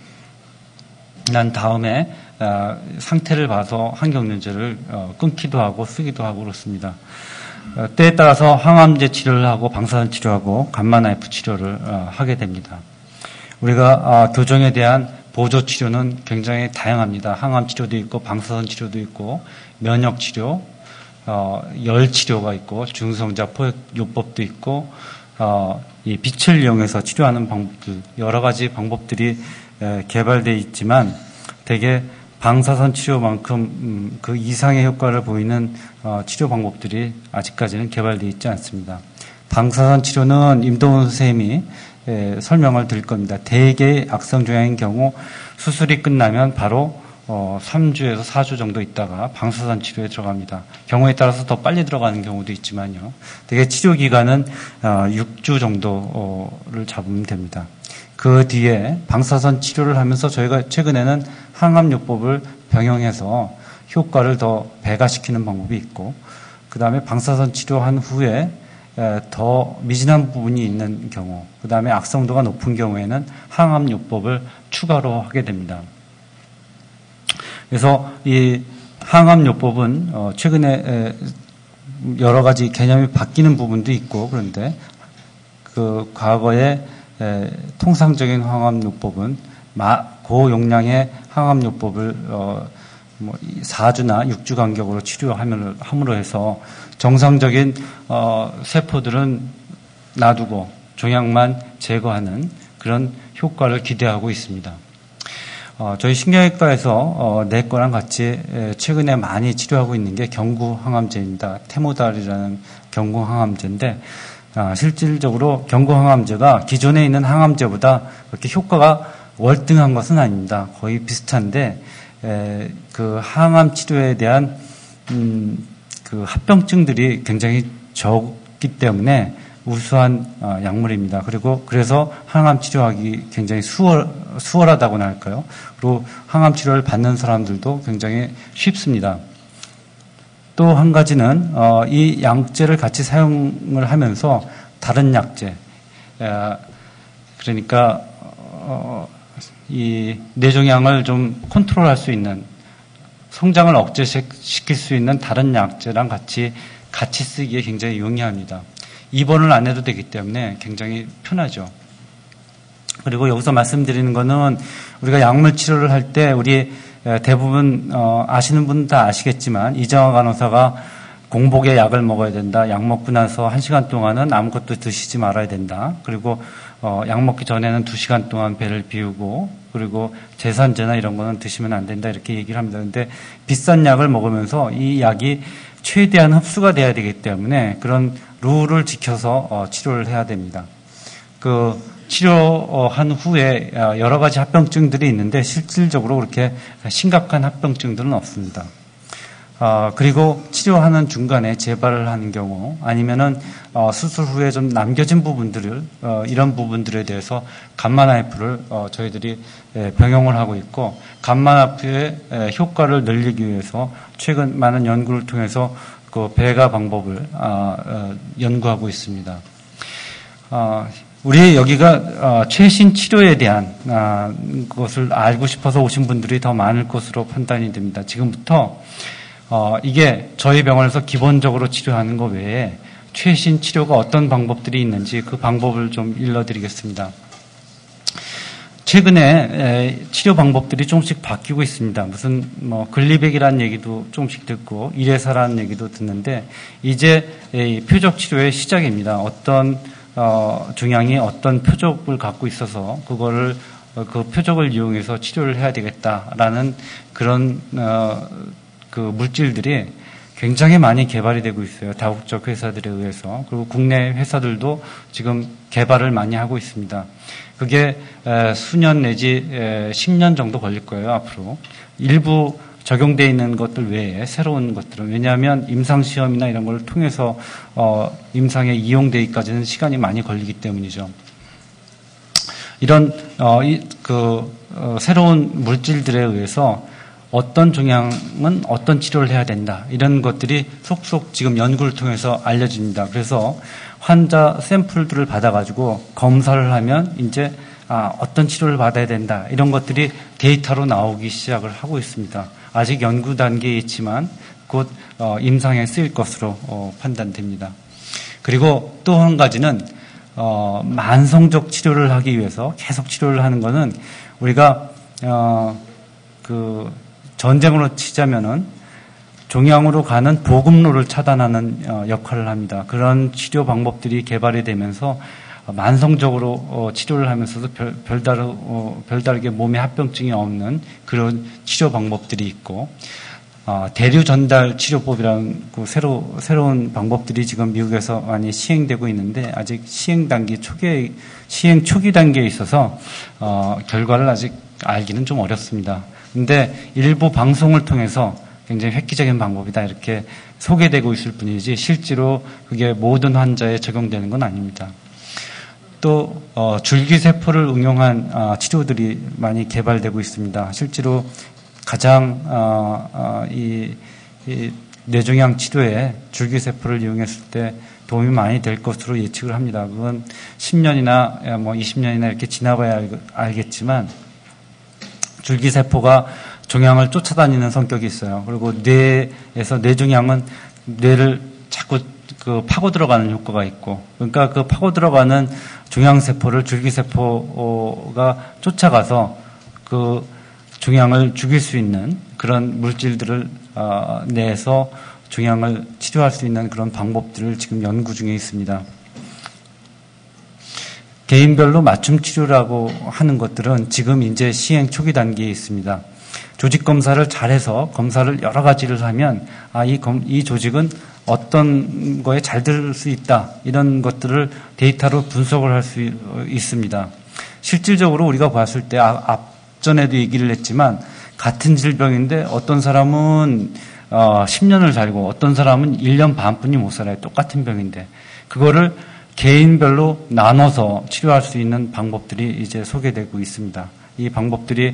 난 다음에 어, 상태를 봐서 항경련제를 어, 끊기도 하고 쓰기도 하고 그렇습니다. 어, 때에 따라서 항암제 치료를 하고 방사선 치료하고 감마나이프 치료를 어, 하게 됩니다. 우리가 어, 교정에 대한 보조 치료는 굉장히 다양합니다. 항암 치료도 있고 방사선 치료도 있고 면역 치료, 어, 열 치료가 있고 중성자 포획 요법도 있고 어, 이 빛을 이용해서 치료하는 방법들 여러 가지 방법들이 에, 개발되어 있지만 대개 방사선 치료만큼 음, 그 이상의 효과를 보이는 어, 치료 방법들이 아직까지는 개발되어 있지 않습니다. 방사선 치료는 임동훈 선생님이 예, 설명을 드릴 겁니다. 대개 악성 종양인 경우 수술이 끝나면 바로 어, 삼 주에서 사 주 정도 있다가 방사선 치료에 들어갑니다. 경우에 따라서 더 빨리 들어가는 경우도 있지만요. 대개 치료 기간은 어, 육 주 정도를 잡으면 됩니다. 그 뒤에 방사선 치료를 하면서 저희가 최근에는 항암요법을 병용해서 효과를 더 배가시키는 방법이 있고 그 다음에 방사선 치료한 후에 더 미진한 부분이 있는 경우, 그 다음에 악성도가 높은 경우에는 항암요법을 추가로 하게 됩니다. 그래서 이 항암요법은 어, 최근에 여러 가지 개념이 바뀌는 부분도 있고, 그런데 그 과거에 에, 통상적인 항암요법은 마, 고용량의 항암요법을 어, 뭐 사 주나 육 주 간격으로 치료함으로 해서 정상적인 어, 세포들은 놔두고 종양만 제거하는 그런 효과를 기대하고 있습니다. 어, 저희 신경외과에서 어, 내과랑 같이 최근에 많이 치료하고 있는 게 경구항암제입니다. 테모달이라는 경구항암제인데 아, 실질적으로 경구항암제가 기존에 있는 항암제보다 그렇게 효과가 월등한 것은 아닙니다. 거의 비슷한데 에, 그 항암 치료에 대한 음, 그 합병증들이 굉장히 적기 때문에 우수한 어, 약물입니다. 그리고 그래서 항암 치료하기 굉장히 수월, 수월하다고나 할까요? 그리고 항암 치료를 받는 사람들도 굉장히 쉽습니다. 또 한 가지는 어, 이 약제를 같이 사용을 하면서 다른 약제, 에, 그러니까 어, 이 뇌종양을 좀 컨트롤할 수 있는, 성장을 억제시킬 수 있는 다른 약제랑 같이 같이 쓰기에 굉장히 용이합니다. 입원을 안 해도 되기 때문에 굉장히 편하죠. 그리고 여기서 말씀드리는 거는 우리가 약물 치료를 할 때 우리 대부분 어, 아시는 분은 다 아시겠지만 이정화 간호사가 공복에 약을 먹어야 된다. 약 먹고 나서 한 시간 동안은 아무것도 드시지 말아야 된다. 그리고 어, 약 먹기 전에는 두 시간 동안 배를 비우고, 그리고 제산제나 이런 거는 드시면 안 된다. 이렇게 얘기를 합니다. 그런데 비싼 약을 먹으면서 이 약이 최대한 흡수가 돼야 되기 때문에 그런 룰을 지켜서 어, 치료를 해야 됩니다. 그 치료한 후에 여러 가지 합병증들이 있는데 실질적으로 그렇게 심각한 합병증들은 없습니다. 어, 그리고 치료하는 중간에 재발을 하는 경우, 아니면은 어, 수술 후에 좀 남겨진 부분들을 어, 이런 부분들에 대해서 감마나이프를 어, 저희들이 예, 병용을 하고 있고, 감마나이프의 예, 효과를 늘리기 위해서 최근 많은 연구를 통해서 그 배가 방법을 어, 어, 연구하고 있습니다. 어, 우리 여기가 어, 최신 치료에 대한 어, 것을 알고 싶어서 오신 분들이 더 많을 것으로 판단이 됩니다. 지금부터 어, 이게 저희 병원에서 기본적으로 치료하는 것 외에 최신 치료가 어떤 방법들이 있는지 그 방법을 좀 일러드리겠습니다. 최근에 에, 치료 방법들이 조금씩 바뀌고 있습니다. 무슨 뭐 글리백이라는 얘기도 조금씩 듣고 이레사라는 얘기도 듣는데 이제 에, 표적 치료의 시작입니다. 어떤 어, 종양이 어떤 표적을 갖고 있어서 그거를 어, 그 표적을 이용해서 치료를 해야 되겠다라는 그런 어, 그 물질들이 굉장히 많이 개발이 되고 있어요. 다국적 회사들에 의해서. 그리고 국내 회사들도 지금 개발을 많이 하고 있습니다. 그게 수년 내지 십 년 정도 걸릴 거예요, 앞으로. 일부 적용되어 있는 것들 외에 새로운 것들은, 왜냐하면 임상시험이나 이런 걸 통해서 어, 임상에 이용되기까지는 시간이 많이 걸리기 때문이죠. 이런 어, 이, 그 어, 새로운 물질들에 의해서 어떤 종양은 어떤 치료를 해야 된다. 이런 것들이 속속 지금 연구를 통해서 알려집니다. 그래서 환자 샘플들을 받아가지고 검사를 하면 이제 아, 어떤 치료를 받아야 된다. 이런 것들이 데이터로 나오기 시작을 하고 있습니다. 아직 연구 단계에 있지만 곧 어, 임상에 쓰일 것으로 어, 판단됩니다. 그리고 또 한 가지는 어, 만성적 치료를 하기 위해서 계속 치료를 하는 것은 우리가 어, 그 전쟁으로 치자면은 종양으로 가는 보급로를 차단하는 역할을 합니다. 그런 치료 방법들이 개발이 되면서 만성적으로 치료를 하면서도 별, 별다르, 별다르게 몸에 합병증이 없는 그런 치료 방법들이 있고, 대류 전달 치료법이라는 새로, 새로운 방법들이 지금 미국에서 많이 시행되고 있는데 아직 시행 단계 초기에, 시행 초기 단계에 있어서 어, 결과를 아직 알기는 좀 어렵습니다. 근데 일부 방송을 통해서 굉장히 획기적인 방법이다 이렇게 소개되고 있을 뿐이지 실제로 그게 모든 환자에 적용되는 건 아닙니다. 또 어, 줄기세포를 응용한 어, 치료들이 많이 개발되고 있습니다. 실제로 가장 어, 어, 이, 이 뇌종양 치료에 줄기세포를 이용했을 때 도움이 많이 될 것으로 예측을 합니다. 그건 십 년이나 뭐 이십 년이나 이렇게 지나봐야 알겠지만 줄기세포가 종양을 쫓아다니는 성격이 있어요. 그리고 뇌에서 뇌종양은 뇌를 자꾸 그 파고 들어가는 효과가 있고, 그러니까 그 파고 들어가는 종양세포를 줄기세포가 쫓아가서 그 종양을 죽일 수 있는 그런 물질들을 어, 내서 종양을 치료할 수 있는 그런 방법들을 지금 연구 중에 있습니다. 개인별로 맞춤 치료라고 하는 것들은 지금 이제 시행 초기 단계에 있습니다. 조직 검사를 잘해서 검사를 여러 가지를 하면 아, 이, 검, 이 조직은 어떤 거에 잘 들 수 있다, 이런 것들을 데이터로 분석을 할 수 있습니다. 실질적으로 우리가 봤을 때 아, 앞전에도 얘기를 했지만 같은 질병인데 어떤 사람은 어, 십 년을 살고 어떤 사람은 일 년 반뿐이 못 살아요. 똑같은 병인데 그거를 개인별로 나눠서 치료할 수 있는 방법들이 이제 소개되고 있습니다. 이 방법들이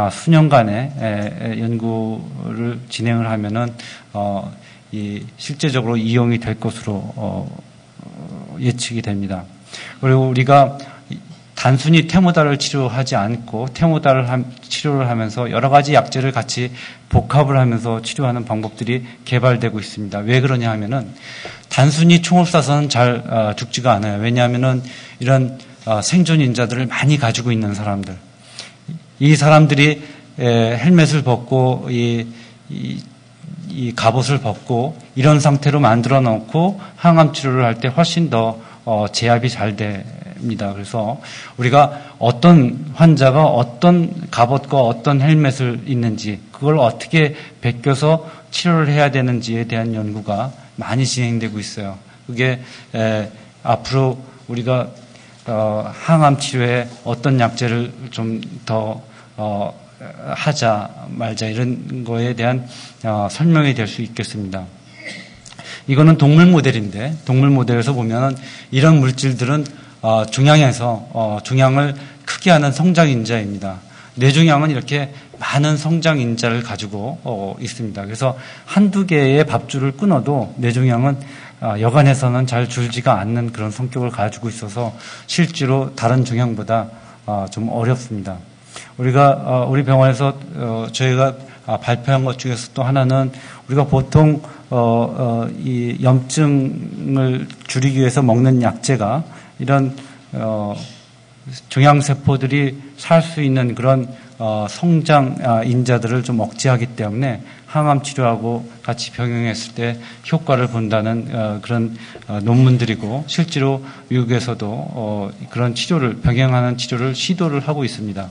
수년간의 연구를 진행을 하면은 어, 이 실제적으로 이용이 될 것으로 어, 예측이 됩니다. 그리고 우리가 단순히 테모달을 치료하지 않고 테모달을 함, 치료를 하면서 여러 가지 약제를 같이 복합을 하면서 치료하는 방법들이 개발되고 있습니다. 왜 그러냐 하면은 단순히 총을 쏴서는 잘 어, 죽지가 않아요. 왜냐하면은 이런 어, 생존 인자들을 많이 가지고 있는 사람들, 이 사람들이 에, 헬멧을 벗고 이, 이, 이 갑옷을 벗고 이런 상태로 만들어 놓고 항암 치료를 할 때 훨씬 더 어, 제압이 잘 됩니다. 그래서 우리가 어떤 환자가 어떤 갑옷과 어떤 헬멧을 입는지 그걸 어떻게 베껴서 치료를 해야 되는지에 대한 연구가 많이 진행되고 있어요. 그게 에, 앞으로 우리가 어, 항암 치료에 어떤 약제를 좀 더 어, 하자 말자 이런 거에 대한 어, 설명이 될 수 있겠습니다. 이거는 동물 모델인데 동물 모델에서 보면은 이런 물질들은 어, 종양에서 어, 종양을 크게 하는 성장인자입니다. 뇌종양은 이렇게 많은 성장인자를 가지고 어, 있습니다. 그래서 한두 개의 밥줄을 끊어도 뇌종양은 어, 여간해서는 잘 줄지가 않는 그런 성격을 가지고 있어서 실제로 다른 종양보다 어, 좀 어렵습니다. 우리가 어, 우리 병원에서 어, 저희가 아, 발표한 것 중에서 또 하나는 우리가 보통 어, 어, 이 염증을 줄이기 위해서 먹는 약제가 이런 어, 종양세포들이 살 수 있는 그런 어, 성장 아, 인자들을 좀 억제하기 때문에 항암 치료하고 같이 병행했을 때 효과를 본다는 어, 그런 어, 논문들이고 실제로 미국에서도 어, 그런 치료를 병행하는 치료를 시도를 하고 있습니다.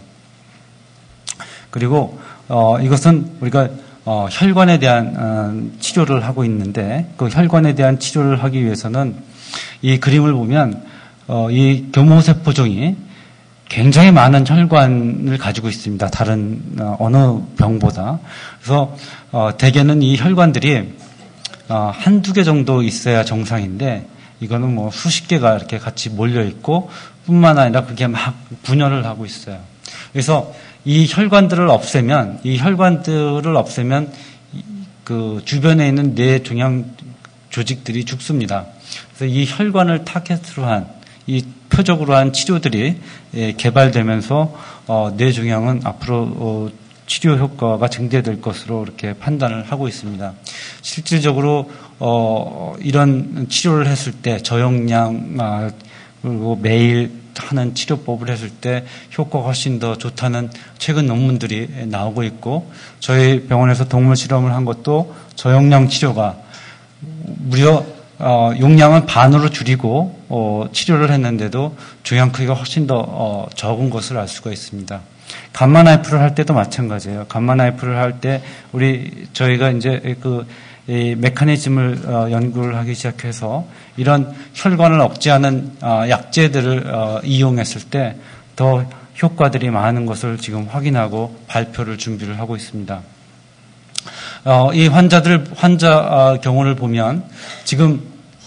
그리고 어, 이것은 우리가 어, 혈관에 대한 어, 치료를 하고 있는데 그 혈관에 대한 치료를 하기 위해서는 이 그림을 보면 어, 이 교모세포종이 굉장히 많은 혈관을 가지고 있습니다. 다른 어, 어느 병보다. 그래서 어, 대개는 이 혈관들이 어, 한두 개 정도 있어야 정상인데 이거는 뭐 수십 개가 이렇게 같이 몰려 있고 뿐만 아니라 그게 막 분열을 하고 있어요. 그래서 이 혈관들을 없애면, 이 혈관들을 없애면 그 주변에 있는 뇌 종양 조직들이 죽습니다. 그래서 이 혈관을 타겟으로 한, 이 표적으로 한 치료들이 개발되면서 어, 뇌 종양은 앞으로 어, 치료 효과가 증대될 것으로 이렇게 판단을 하고 있습니다. 실질적으로 어, 이런 치료를 했을 때 저용량 아, 그리고 매일 하는 치료법을 했을 때 효과가 훨씬 더 좋다는 최근 논문들이 나오고 있고 저희 병원에서 동물 실험을 한 것도 저용량 치료가 무려 어, 용량은 반으로 줄이고 어, 치료를 했는데도 종양 크기가 훨씬 더 어, 적은 것을 알 수가 있습니다. 감마 나이프를 할 때도 마찬가지예요. 감마 나이프를 할 때 우리 저희가 이제 그 이 메커니즘을 어, 연구를 하기 시작해서 이런 혈관을 억제하는 어, 약제들을 어, 이용했을 때 더 효과들이 많은 것을 지금 확인하고 발표를 준비를 하고 있습니다. 어, 이 환자들 환자 어, 경우를 보면 지금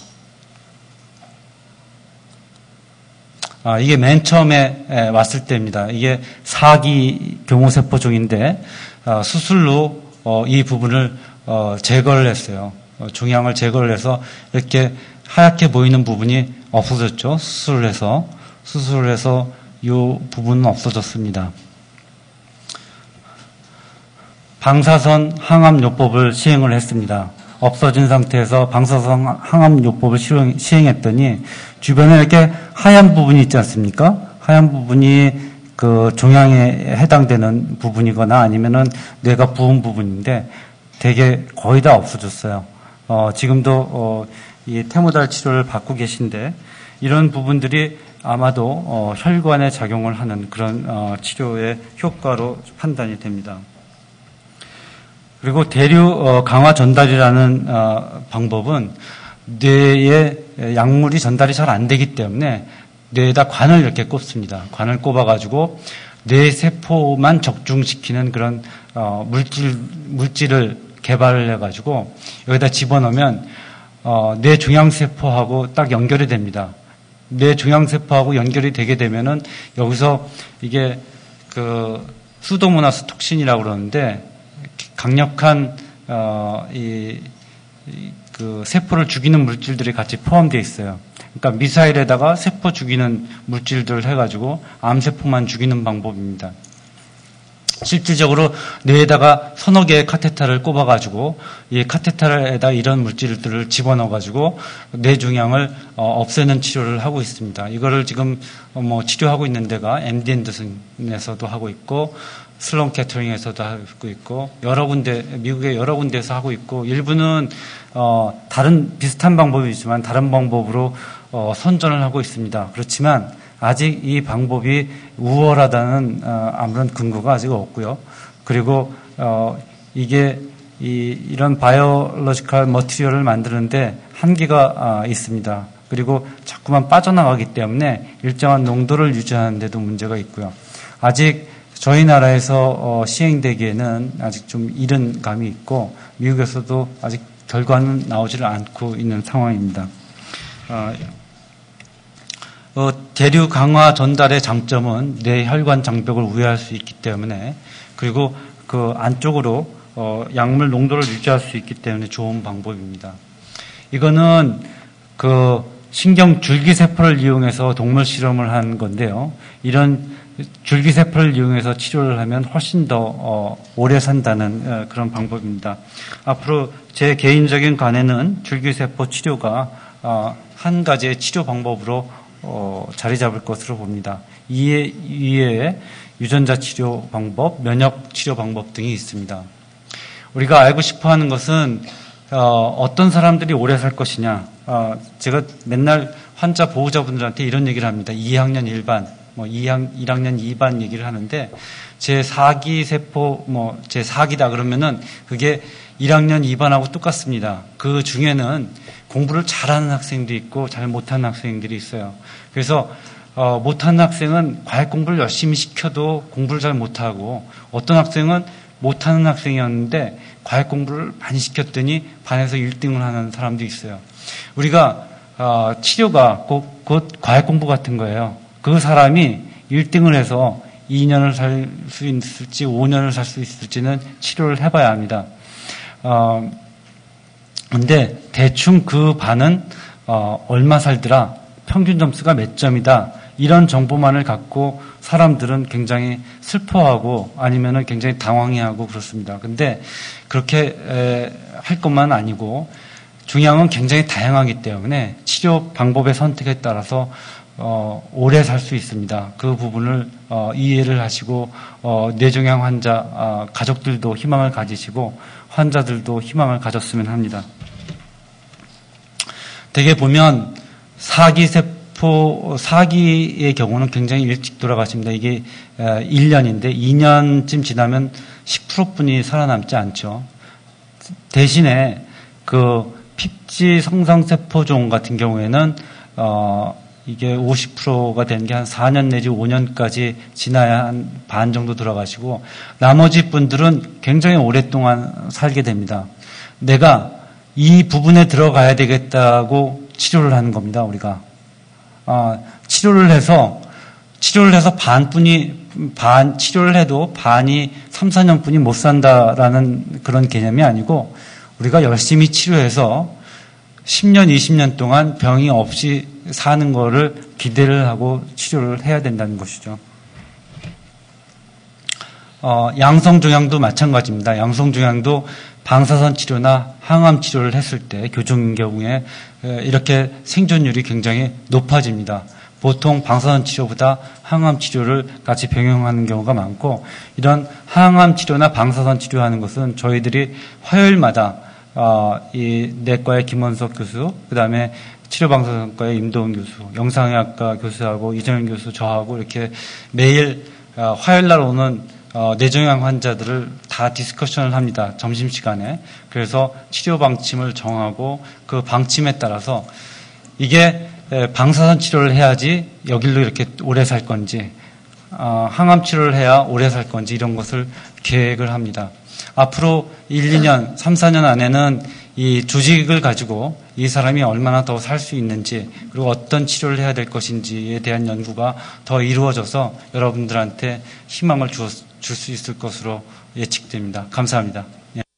아, 이게 맨 처음에 에, 왔을 때입니다. 이게 사기 교모세포종인데 어, 수술로 어, 이 부분을 어, 제거를 했어요. 어, 종양을 제거를 해서 이렇게 하얗게 보이는 부분이 없어졌죠. 수술을 해서 수술을 해서 이 부분은 없어졌습니다. 방사선 항암요법을 시행을 했습니다. 없어진 상태에서 방사선 항암요법을 시행했더니 주변에 이렇게 하얀 부분이 있지 않습니까? 하얀 부분이 그 종양에 해당되는 부분이거나 아니면은 뇌가 부은 부분인데 되게 거의 다 없어졌어요. 어, 지금도 어, 이 테모달 치료를 받고 계신데 이런 부분들이 아마도 어, 혈관에 작용을 하는 그런 어, 치료의 효과로 판단이 됩니다. 그리고 대류 어, 강화 전달이라는 어, 방법은 뇌에 약물이 전달이 잘 안 되기 때문에 뇌에다 관을 이렇게 꼽습니다. 관을 꼽아가지고 뇌 세포만 적중시키는 그런 어, 물질 물질을 개발을 해가지고 여기다 집어넣으면 어, 뇌 종양세포하고 딱 연결이 됩니다. 뇌 종양세포하고 연결이 되게 되면은 여기서 이게 그 수도모나스 톡신이라고 그러는데 강력한 어, 이, 이, 그 세포를 죽이는 물질들이 같이 포함되어 있어요. 그러니까 미사일에다가 세포 죽이는 물질들을 해가지고 암세포만 죽이는 방법입니다. 실질적으로 뇌에다가 서너 개의 카테터를 꼽아가지고 이 카테터에다 이런 물질들을 집어넣어가지고 뇌 종양을 어, 없애는 치료를 하고 있습니다. 이거를 지금 어, 뭐 치료하고 있는 데가 엠디 앤더슨에서도 하고 있고 슬론 캐터링에서도 하고 있고 여러 군데 미국의 여러 군데에서 하고 있고 일부는 어, 다른 비슷한 방법이 있지만 다른 방법으로 어, 선전을 하고 있습니다. 그렇지만 아직 이 방법이 우월하다는 어, 아무런 근거가 아직 없고요. 그리고 어, 이게 이, 이런 바이올로지컬 머티리얼을 만드는데 한계가 아, 있습니다. 그리고 자꾸만 빠져나가기 때문에 일정한 농도를 유지하는 데도 문제가 있고요. 아직 저희 나라에서 어, 시행되기에는 아직 좀 이른 감이 있고 미국에서도 아직 결과는 나오지를 않고 있는 상황입니다. 어, 어, 대류 강화 전달의 장점은 뇌 혈관 장벽을 우회할 수 있기 때문에 그리고 그 안쪽으로 어, 약물 농도를 유지할 수 있기 때문에 좋은 방법입니다. 이거는 그 신경 줄기세포를 이용해서 동물 실험을 한 건데요. 이런 줄기세포를 이용해서 치료를 하면 훨씬 더 어, 오래 산다는 어, 그런 방법입니다. 앞으로 제 개인적인 관에는 줄기세포 치료가 어, 한 가지의 치료 방법으로 어, 자리 잡을 것으로 봅니다. 이에, 이외에 유전자 치료 방법, 면역 치료 방법 등이 있습니다. 우리가 알고 싶어 하는 것은 어, 어떤 사람들이 오래 살 것이냐. 어, 제가 맨날 환자 보호자분들한테 이런 얘기를 합니다. 이 학년 일 반, 뭐 이 학년 이 반 얘기를 하는데 제 사 기 세포, 뭐 제 사 기다 그러면은 그게 일 학년 이 반하고 똑같습니다. 그 중에는 공부를 잘하는 학생도 있고 잘 못하는 학생들이 있어요. 그래서 어, 못하는 학생은 과외 공부를 열심히 시켜도 공부를 잘 못하고 어떤 학생은 못하는 학생이었는데 과외 공부를 많이 시켰더니 반에서 일 등을 하는 사람도 있어요. 우리가 어, 치료가 곧, 곧 과외 공부 같은 거예요. 그 사람이 일 등을 해서 이 년을 살 수 있을지 오 년을 살 수 있을지는 치료를 해봐야 합니다. 어, 근데 대충 그 반은 어, 얼마 살더라, 평균 점수가 몇 점이다, 이런 정보만을 갖고 사람들은 굉장히 슬퍼하고 아니면은 굉장히 당황해하고 그렇습니다. 근데 그렇게 에, 할 것만 아니고 중요한 건 굉장히 다양하기 때문에 치료 방법의 선택에 따라서 어, 오래 살 수 있습니다. 그 부분을 어, 이해를 하시고 어, 뇌종양 환자 어, 가족들도 희망을 가지시고 환자들도 희망을 가졌으면 합니다. 대개 보면 사기세포, 사기의 경우는 굉장히 일찍 돌아가십니다. 이게 일 년인데 이 년쯤 지나면 십 퍼센트뿐이 살아남지 않죠. 대신에 그 핍지 성상세포종 같은 경우에는 어, 이게 오십 퍼센트가 된 게 한 사 년 내지 오 년까지 지나야 한 반 정도 돌아가시고 나머지 분들은 굉장히 오랫동안 살게 됩니다. 내가 이 부분에 들어가야 되겠다고 치료를 하는 겁니다, 우리가. 아, 치료를 해서, 치료를 해서 반뿐이, 반, 치료를 해도 반이 삼, 사 년뿐이 못 산다라는 그런 개념이 아니고 우리가 열심히 치료해서 십 년, 이십 년 동안 병이 없이 사는 거를 기대를 하고 치료를 해야 된다는 것이죠. 어, 양성종양도 마찬가지입니다. 양성종양도 방사선 치료나 항암 치료를 했을 때 교정인 경우에 이렇게 생존율이 굉장히 높아집니다. 보통 방사선 치료보다 항암 치료를 같이 병행하는 경우가 많고, 이런 항암 치료나 방사선 치료하는 것은 저희들이 화요일마다 어, 이 내과의 김원석 교수, 그 다음에 치료방사선과의 임도훈 교수, 영상의학과 교수하고 이정현 교수, 저하고 이렇게 매일 어, 화요일 날 오는 어, 뇌종양 환자들을 다 디스커션을 합니다. 점심시간에. 그래서 치료 방침을 정하고 그 방침에 따라서 이게 방사선 치료를 해야지 여길로 이렇게 오래 살 건지, 어, 항암 치료를 해야 오래 살 건지 이런 것을 계획을 합니다. 앞으로 일, 이 년, 삼, 사 년 안에는 이 조직을 가지고 이 사람이 얼마나 더 살 수 있는지, 그리고 어떤 치료를 해야 될 것인지에 대한 연구가 더 이루어져서 여러분들한테 희망을 줄 수 있을 것으로 예측됩니다. 감사합니다. 예.